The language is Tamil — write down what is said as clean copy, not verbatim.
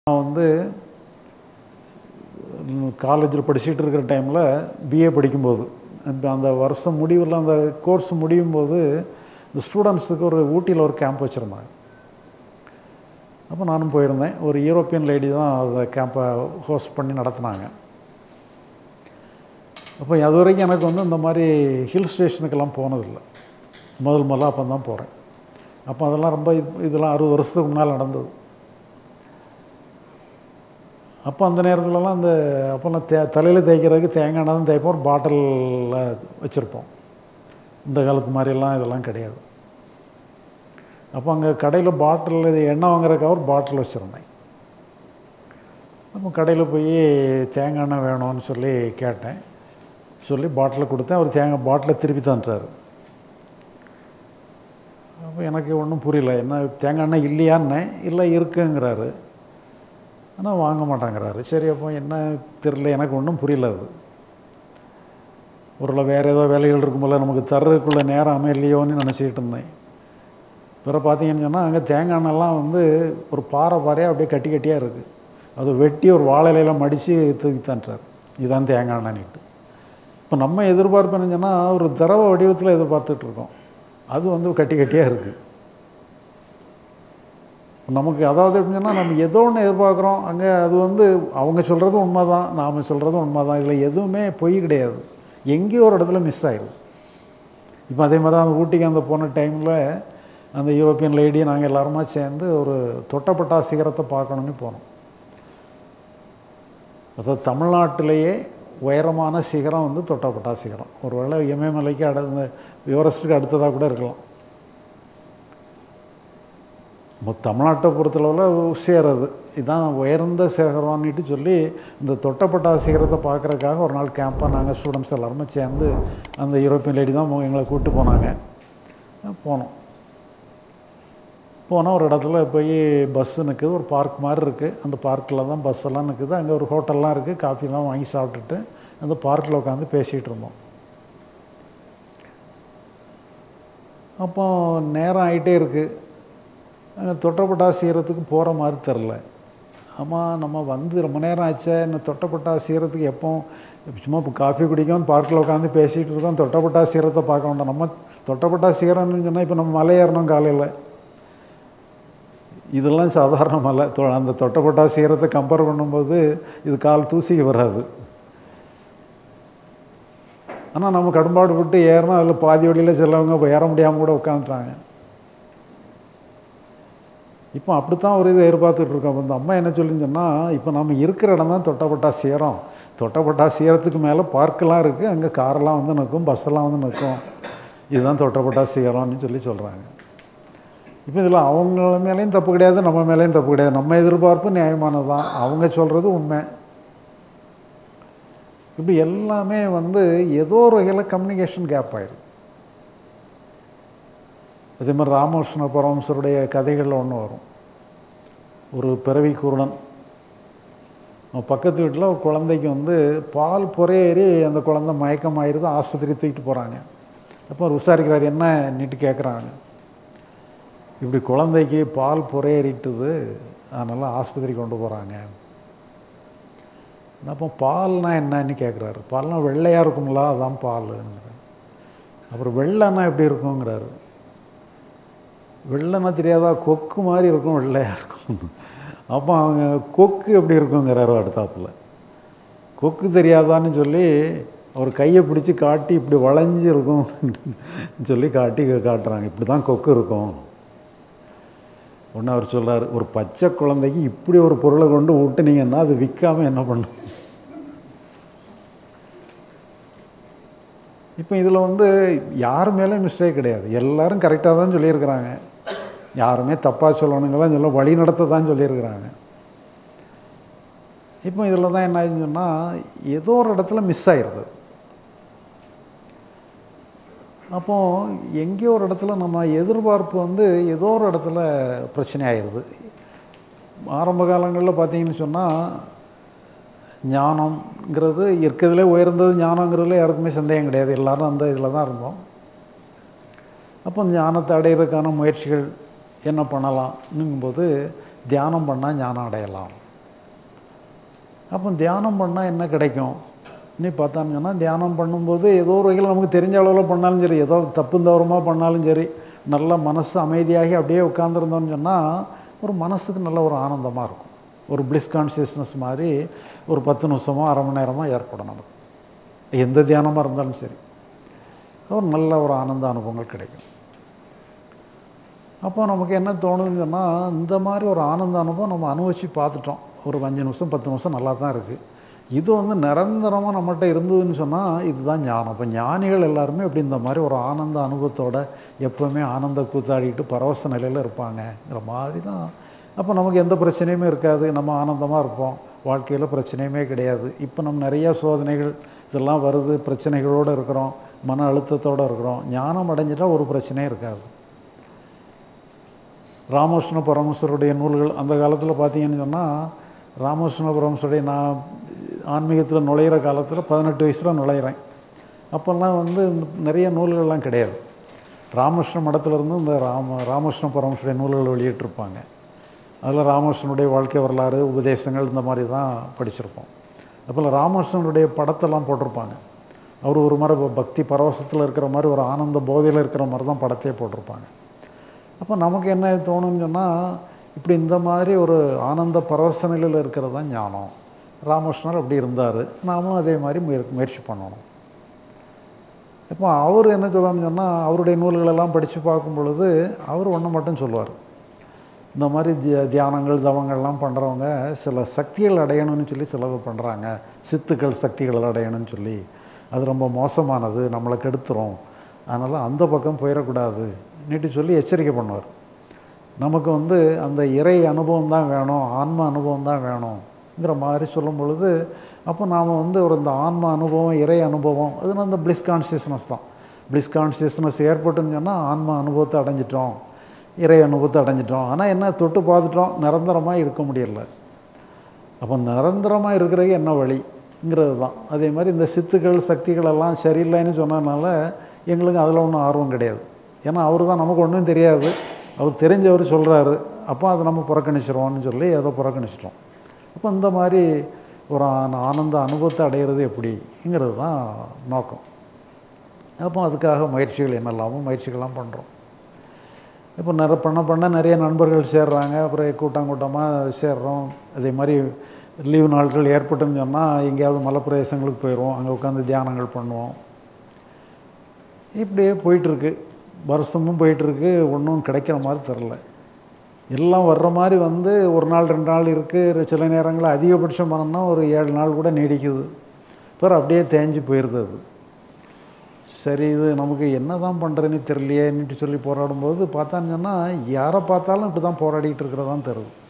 நான் வந்து காலேஜில் படிச்சுட்டு இருக்கிற டைமில் பிஏ படிக்கும்போது அந்த வருஷம் முடிவில் அந்த கோர்ஸ் முடியும் போது இந்த ஸ்டூடெண்ட்ஸுக்கு ஒரு ஊட்டியில் ஒரு கேம்ப் வச்சுருந்தாங்க. அப்போ நானும் போயிருந்தேன். ஒரு யூரோப்பியன் லேடி தான் அந்த கேம்பை ஹோஸ்ட் பண்ணி நடத்துனாங்க. அப்போ அது வரைக்கும் எனக்கு வந்து இந்த மாதிரி ஹில் ஸ்டேஷனுக்கெல்லாம் போனதில்லை. முதல்ல அப்போ தான் போகிறேன். அப்போ அதெல்லாம் ரொம்ப இதெல்லாம் 60 வருஷத்துக்கு முன்னால் நடந்தது. அப்போ அந்த நேரத்துலலாம் அந்த அப்போல்லாம் தலையில் தேய்க்கிறதுக்கு தேங்காய் எண்ணெய் தான் தேய்ப்போம். ஒரு பாட்டிலில் வச்சுருப்போம். இந்த காலத்து மாதிரிலாம் இதெல்லாம் கிடையாது. அப்போ அங்கே கடையில் பாட்டில் எண்ணெய் வாங்குறதுக்காக ஒரு பாட்டில் வச்சுருந்தேன். அப்போ கடையில் போய் தேங்காய் எண்ணெய் வேணும்னு சொல்லி கேட்டேன். சொல்லி பாட்டிலை கொடுத்தேன். அவர் தேங்காய் பாட்டிலை திருப்பி தந்துட்டார். அப்போ எனக்கு ஒன்றும் புரியல. என்ன தேங்காய் எண்ணெய் இல்லையான்னே, இல்லை இருக்குங்கிறாரு. ஆனால் வாங்க மாட்டாங்கிறாரு. சரி, அப்போ என்ன தெரியல, எனக்கு ஒன்றும் புரியல. அது ஒரு வேறு ஏதோ வேலைகள் இருக்கும்போல நமக்கு தர்றதுக்குள்ள நேரம் அமையலையோன்னு நினச்சிக்கிட்டு இருந்தேன். பிறகு பார்த்தீங்கன்னு சொன்னால் அங்கே தேங்காய் எண்ணெய்லாம் வந்து ஒரு பாறையாக அப்படியே கட்டி கட்டியாக இருக்குது. அது வெட்டி ஒரு வாழை இலையில மடித்து தூக்கி தந்துட்டார். இதுதான் தேங்காய் எண்ணெய்னிட்டு. இப்போ நம்ம எதிர்பார்ப்பு என்னன்னு சொன்னால் ஒரு திரவ வடிவத்தில் எதிர்பார்த்துட்ருக்கோம். அது வந்து கட்டி கட்டியாக இருக்குது. நமக்கு அதாவது எப்படின்னு சொன்னால் நம்ம ஏதோ ஒன்று எதிர்பார்க்குறோம். அங்கே அது வந்து அவங்க சொல்கிறதும் உண்மை தான், நாம் சொல்கிறதும் உண்மை தான். இதில் எதுவுமே பொய் கிடையாது. எங்கேயோ ஒரு இடத்துல மிஸ் ஆயிடுது. இப்போ அதே மாதிரி தான் அந்த ஊட்டிக்கு அந்த போன டைமில் அந்த யூரோப்பியன் லேடி நாங்கள் எல்லாருமா சேர்ந்து ஒரு தொட்டப்பட்டா சிகரத்தை பார்க்கணுன்னு போனோம். அதாவது தமிழ்நாட்டிலேயே உயரமான சிகரம் வந்து தொட்டப்பட்டா சிகரம். ஒரு வேளை இமயமலைக்கு இந்த எவரெஸ்ட்டுக்கு அடுத்ததாக கூட இருக்கலாம். தமிழ்நாட்டை பொறுத்தளவில் உசேறது இதுதான் உயர்ந்த சிகரம்னுட்டு சொல்லி இந்த தொட்டப்பட்டா சிகரத்தை பார்க்குறதுக்காக ஒரு நாள் கேம்பாக நாங்கள் ஸ்டூடெண்ட்ஸ் எல்லாருமே சேர்ந்து அந்த யூரோப்பியன் லேடி தான் எங்களை கூப்பிட்டு போனாங்க. போனால் ஒரு இடத்துல போய் பஸ்ஸு நிற்குது. ஒரு பார்க் மாதிரி இருக்குது. அந்த பார்க்கில் தான் பஸ் எல்லாம் நிற்குது. அங்கே ஒரு ஹோட்டல்லாம் இருக்குது. காஃபிலாம் வாங்கி சாப்பிட்டுட்டு அந்த பார்க்கில் உட்காந்து பேசிகிட்டு இருந்தோம். அப்போ நேரம் ஆகிட்டே இருக்குது. அங்கே தொட்டப்பட்டா சீரத்துக்கு போகிற மாதிரி தெரில. ஆமாம், நம்ம வந்து ரொம்ப நேரம் ஆச்சே, இன்னும் தொட்டப்பட்டா சீரத்துக்கு எப்போ சும்மா இப்போ காஃபி குடிக்கும் பார்க்கில் உட்காந்து பேசிகிட்டு இருக்கோம். தொட்டப்பட்டா சீரத்தை பார்க்க வேண்டாம். நம்ம தொட்டப்பட்டா சீரம்னு சொன்னால் இப்போ நம்ம மலை ஏறணும் காலையில். இதெல்லாம் சாதாரண மலை. அந்த தொட்டப்பட்டா சீரத்தை கம்பேர் பண்ணும்போது இது கால் தூசிக்கு வராது. ஆனால் நம்ம கடும்பாடு விட்டு ஏறணும். அதில் பாதி வழியில் செல்லவங்க இப்போ ஏற முடியாமல் கூட உட்காந்துட்டாங்க. இப்போ அப்படித்தான் ஒரு இதை எதிர்பார்த்துட்டு இருக்கோம். இந்த அம்மா என்ன சொல்லின்னு சொன்னால், இப்போ நம்ம இருக்கிற இடம் தான் தொட்டப்பட்டா சீரம். தொட்டப்பட்டா சீரத்துக்கு மேலே பார்க்கெலாம் இருக்குது. அங்கே காரெல்லாம் வந்து நிற்கும், பஸ்ஸெல்லாம் வந்து நிற்கும். இதுதான் தொட்டப்பட்டா சீரம்னு சொல்லி சொல்கிறாங்க. இப்போ இதில் அவங்க மேலேயும் தப்பு கிடையாது, நம்ம மேலேயும் தப்பு கிடையாது. நம்ம எதிர்பார்ப்பு நியாயமானது தான், அவங்க சொல்கிறது உண்மை. இப்படி எல்லாமே வந்து ஏதோ ஒரு வகையில் கம்யூனிகேஷன் கேப் ஆயிருக்கு. அதே மாதிரி ராமகிருஷ்ண பரமஹம்சருடைய கதைகளில் ஒன்று வரும். ஒரு பிறவி குருடன் பக்கத்து வீட்டில் ஒரு குழந்தைக்கு வந்து பால் பொறையேறி அந்த குழந்தை மயக்கமாயிருது. ஆஸ்பத்திரி தூக்கிட்டு போகிறாங்க. அப்போ விசாரிக்கிறார், என்ன நீட்டு கேட்குறாங்க. இப்படி குழந்தைக்கு பால் பொறையேறிட்டுது, அதனால் ஆஸ்பத்திரி கொண்டு போகிறாங்க. அப்போ பால்னால் என்னன்னு கேட்குறாரு. பால்னால் வெள்ளையாக இருக்குங்களா, அதான் பாலுங்கிறார். அப்புறம் வெள்ளைன்னா எப்படி இருக்குங்கிறாரு. வெள்ளைன்னா தெரியாதா, கொக்கு மாதிரி இருக்கும், வெள்ளையாக இருக்கும். அப்போ அவங்க கொக்கு எப்படி இருக்குங்கிறாரோ அடுத்தாப்பில். கொக்கு தெரியாதான்னு சொல்லி அவர் கையை பிடிச்சி காட்டி இப்படி வளைஞ்சி இருக்கும் சொல்லி காட்டுறாங்க. இப்படி தான் கொக்கு இருக்கும். ஒன்று அவர் சொல்கிறார், ஒரு பச்சை குழந்தைக்கு இப்படி ஒரு பொருளை கொண்டு ஊட்டுனீங்கன்னா அது விற்காமல் என்ன பண்ணும். இப்போ இதில் வந்து யார் மேலேயும் மிஸ்டேக் கிடையாது. எல்லோரும் கரெக்டாக தான் சொல்லியிருக்கிறாங்க. யாருமே தப்பாக சொல்லணுங்களாம் சொல்ல, வழி நடத்த தான் சொல்லியிருக்கிறாங்க. இப்போ இதில் தான் என்ன ஆச்சுன்னு சொன்னால், ஏதோ ஒரு இடத்துல மிஸ் ஆயிடுது. அப்போது எங்கேயோ ஒரு இடத்துல நம்ம எதிர்பார்ப்பு வந்து ஏதோ ஒரு இடத்துல பிரச்சனை ஆயிடுது. ஆரம்ப காலங்களில் பார்த்தீங்கன்னு சொன்னால் ஞானம்ங்கிறது இருக்கிறதுலே உயர்ந்தது. ஞானங்கிறதுல யாருக்குமே சந்தேகம் கிடையாது. எல்லோரும் அந்த இதில் தான் இருந்தோம். அப்போ ஞானத்தை அடையிறதுக்கான முயற்சிகள் என்ன பண்ணலாம்னுங்கும்போது தியானம் பண்ணால் ஞானம் அடையலாம் அப்போ தியானம் பண்ணால் என்ன கிடைக்கும் இன்னும் பார்த்தான்னு சொன்னால், தியானம் பண்ணும்போது ஏதோ ஒரு வகையில் நமக்கு தெரிஞ்ச அளவில் பண்ணாலும் சரி, ஏதோ தப்பு தவறுமாக பண்ணாலும் சரி, நல்ல மனசு அமைதியாகி அப்படியே உட்காந்துருந்தோன்னு சொன்னால் ஒரு மனசுக்கு நல்ல ஒரு ஆனந்தமாக இருக்கும். ஒரு பிளிஸ் கான்ஷியஸ்னஸ் மாதிரி ஒரு 10 நிமிஷமோ அரை மணி நேரமோ ஏற்படும் நமக்கு. எந்த தியானமாக இருந்தாலும் சரி, ஒரு நல்ல ஒரு ஆனந்த அனுபவங்கள் கிடைக்கும். அப்போ நமக்கு என்ன தோணுதுன்னு சொன்னால், இந்த மாதிரி ஒரு ஆனந்த அனுபவம் நம்ம அனுபவித்து பார்த்துட்டோம். ஒரு 5 நிமிஷம் 10 நிமிஷம் நல்லா தான் இருக்குது. இது வந்து நிரந்தரமாக நம்மகிட்ட இருந்ததுன்னு சொன்னால் இதுதான் ஞானம். இப்போ ஞானிகள் எல்லாருமே இப்படி இந்த மாதிரி ஒரு ஆனந்த அனுபவத்தோட எப்போவுமே ஆனந்த கூத்தாடிட்டு பரவச நிலையில் இருப்பாங்கங்கிற மாதிரி தான். அப்போ நமக்கு எந்த பிரச்சனையுமே இருக்காது, நம்ம ஆனந்தமாக இருப்போம், வாழ்க்கையில் பிரச்சனையுமே கிடையாது. இப்போ நம்ம நிறையா சோதனைகள் இதெல்லாம் வருது, பிரச்சனைகளோடு இருக்கிறோம், மன அழுத்தத்தோடு இருக்கிறோம். ஞானம் அடைஞ்சிட்டால் ஒரு பிரச்சனையும் இருக்காது. ராமகிருஷ்ண பரமஹம்சருடைய நூல்கள் அந்த காலத்தில் பார்த்தீங்கன்னு சொன்னால், ராமகிருஷ்ண பரமஹம்சருடைய நான் ஆன்மீகத்தில் நுழையிற காலத்தில் 18 வயசில் நுழையிறேன். அப்போல்லாம் வந்து நிறைய நூல்கள்லாம் கிடையாது. ராமகிருஷ்ண மடத்திலேருந்து இந்த ராமகிருஷ்ண பரமஹம்சருடைய நூல்கள் வெளியிட்டிருப்பாங்க. அதில் ராமகிருஷ்ணனுடைய வாழ்க்கை வரலாறு, உபதேசங்கள் இந்த மாதிரி தான் படிச்சிருப்போம். அப்போ ராமகிருஷ்ணனுடைய படத்தெல்லாம் போட்டிருப்பாங்க. அவர் ஒரு மாதிரி பக்தி பரவசத்தில் இருக்கிற மாதிரி, ஒரு ஆனந்த போதையில் இருக்கிற மாதிரி தான் படத்தையே போட்டிருப்பாங்க. அப்போ நமக்கு என்ன தோணுன்னு சொன்னால், இப்படி இந்த மாதிரி ஒரு ஆனந்த பரவச நிலையில் இருக்கிறது தான் ஞானம். ராமகிருஷ்ணர் அப்படி இருந்தார், நாமும் அதே மாதிரி முயற்சி பண்ணணும். இப்போ அவர் என்ன சொல்லுவான்னு சொன்னால், அவருடைய நூல்களெல்லாம் படித்து பார்க்கும் பொழுது அவர் ஒன்று மட்டும் சொல்லுவார். இந்த மாதிரி தியானங்கள் தவங்கள்லாம் பண்ணுறவங்க சில சக்திகள் அடையணும்னு சொல்லி சிலவு பண்ணுறாங்க, சித்துக்கள் சக்திகள் அடையணும்னு சொல்லி. அது ரொம்ப மோசமானது, நம்மளை கெடுத்துரும், அதனால் அந்த பக்கம் போயிடக்கூடாது நீட்டு சொல்லி எச்சரிக்கை பண்ணுவார். நமக்கு வந்து அந்த இறை அனுபவம் தான் வேணும், ஆன்ம அனுபவம் தான் வேணுங்கிற மாதிரி சொல்லும் பொழுது, அப்போ நாம் வந்து ஒரு இந்த ஆன்ம அனுபவம், இறை அனுபவம், அது அந்த பிளிஸ் கான்ஷியஸ்னஸ் தான். பிளிஸ் கான்ஷியஸ்னஸ் ஏற்பட்டுன்னு சொன்னால் ஆன்ம அனுபவத்தை அடைஞ்சிட்டோம், இறை அனுபவத்தை அடைஞ்சிட்டோம். ஆனால் என்ன, தொட்டு பார்த்துட்டோம், நிரந்தரமாக இருக்க முடியல. அப்போ நிரந்தரமாக இருக்கிறது என்ன வழிங்கிறது தான். அதே மாதிரி இந்த சித்துக்கள் சக்திகள் எல்லாம் சரியில்லைன்னு சொன்னதுனால எங்களுக்கு அதில் ஒன்றும் ஆர்வம் கிடையாது. ஏன்னா அவர் தான், நமக்கு ஒன்றும் தெரியாது, அவர் தெரிஞ்சவர் சொல்கிறாரு, அப்போ அதை நம்ம புறக்கணிச்சிருவோம்னு சொல்லி ஏதோ புறக்கணிச்சிட்டோம். அப்போ இந்த மாதிரி ஒரு ஆனந்த அனுபவத்தை அடைகிறது எப்படிங்கிறது தான் நோக்கம். அப்போ அதுக்காக முயற்சிகள் என்னெல்லாமோ முயற்சிகள்லாம் பண்ணுறோம். இப்போ பண்ண நிறைய நண்பர்கள் சேர்றாங்க, அப்புறம் கூட்டமாக சேர்றோம். அதே மாதிரி லீவு நாட்கள் ஏற்பட்டுன்னு சொன்னால் எங்கேயாவது மலை பிரதேசங்களுக்கு போயிடுவோம், அங்கே உட்காந்து தியானங்கள் பண்ணுவோம். இப்படியே போயிட்டுருக்கு, வருஷமும் போயிட்டுருக்கு. ஒன்றும் கிடைக்கிற மாதிரி தெரில. எல்லாம் வர்ற மாதிரி வந்து ஒரு நாள் 2 நாள் இருக்குது, சில நேரங்களில் அதிகபட்சம் பண்ணோம்னா ஒரு 7 நாள் கூட நீடிக்குது. பிறகு அப்படியே தேஞ்சு போயிடுது. அது சரி, இது நமக்கு என்ன தான் பண்ணுறேன்னு தெரியலையேன்னுட்டு சொல்லி போராடும்போது பார்த்தான்னு சொன்னால், யாரை பார்த்தாலும் இப்படி தான் போராடிக்கிட்டு இருக்கிறதான் தெரியுது.